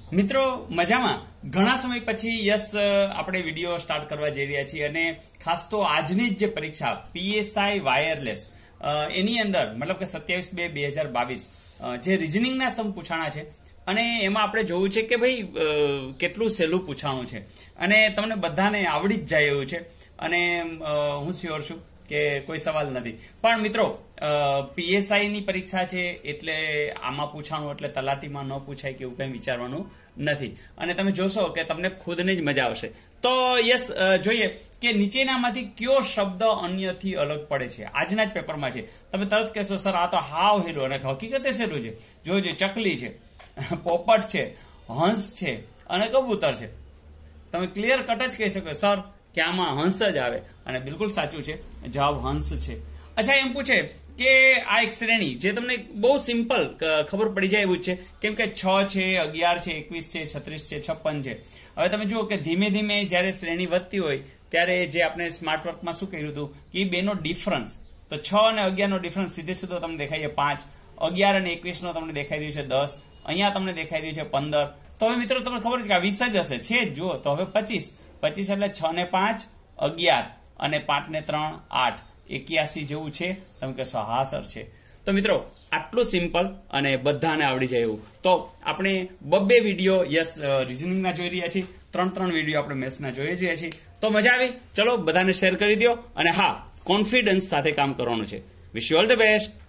મિત્રો મજામાં ઘણા સમય પછી યસ આપણે વિડિયો સ્ટાર્ટ કરવા જઈ રહ્યા છીએ અને ખાસ તો આજની જ જે પરીક્ષા પીએસઆઈ વાયરલેસ એની અંદર મતલબ કે 27/2/2022 જે રીઝનિંગના સમ પૂછાણા છે અને એમાં આપણે જોવું છે કે ભાઈ કેટલું સહેલું પૂછાણું છે અને તમને બધાને આવડી જ જાય એવું છે અને હું શ્યોર છું કે કોઈ સવાલ નથી પણ મિત્રો પીએસઆઈ ની પરીક્ષા છે એટલે આમાં પૂછાણું એટલે તલાટીમાં ન પૂછાય કે એવું કંઈ વિચારવાનું નથી અને તમે જોશો કે તમને ખુદને જ મજા આવશે તો યસ જોઈએ કે નીચેનામાંથી કયો શબ્દ અન્યથી અલગ પડે છે આજના જ પેપરમાં છે તમે તરત કહેશો સર આ તો હાવ હેલું અને હકીકતે સહેલું છે જોજો ચકલી છે પોપટ છે હંસ છે અને કબૂતર છે તમે ક્લિયર કટ જ કહી શકો સર કે આમાં હંસ જ આવે અને બિલકુલ સાચું છે જવાબ હંસ છે અચ્છા એમ પૂછે કે આ એક શ્રેણી જે તમને બહુ સિમ્પલ ખબર પડી જાય એવું જ છે કેમ કે 6 છે 11 છે 21 છે 36 છે 56 છે હવે તમે જુઓ કે ધીમે ધીમે જ્યારે શ્રેણી વધતી હોય ત્યારે જે આપણે સ્માર્ટ વર્કમાં શું કર્યું હતું કે બેનો ડિફરન્સ તો 6 અને 11 નો ડિફરન્સ સીધે સીધો તમને દેખાય છે 5 11 અને 21 નો તમને દેખાઈ રહ્યું છે 10 અહીંયા તમને દેખાઈ રહ્યું છે 15 તો હવે મિત્રો તમને ખબર છે કે આ 20 જ હશે છે જુઓ તો હવે 25 એટલે 6 ને 5 11 અને 5 ને 3 8 81 જેવું છે તમે કહેશો હા સર છે તો મિત્રો આટલું સિમ્પલ અને બધાને આવડી જાય એવું તો આપણે બબ્બે વિડીયો યસ રીઝનિંગના જોઈ રહ્યા છીએ 3 વિડીયો આપણે મેથ્સના જોઈ રહ્યા છીએ તો મજા આવી ચલો બધાને શેર કરી દો અને હા કોન્ફિડન્સ સાથે કામ કરવાનું છે wish you all the best